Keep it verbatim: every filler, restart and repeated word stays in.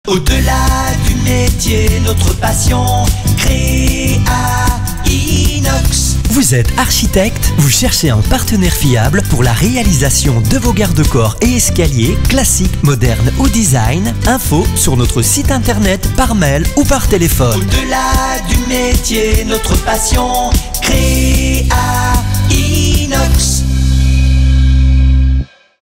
Au-delà du métier, notre passion, créer à inox. Vous êtes architecte, vous cherchez un partenaire fiable pour la réalisation de vos garde-corps et escaliers, classiques, modernes ou design. Info sur notre site internet, par mail ou par téléphone. Au-delà du métier, notre passion, créer à inox.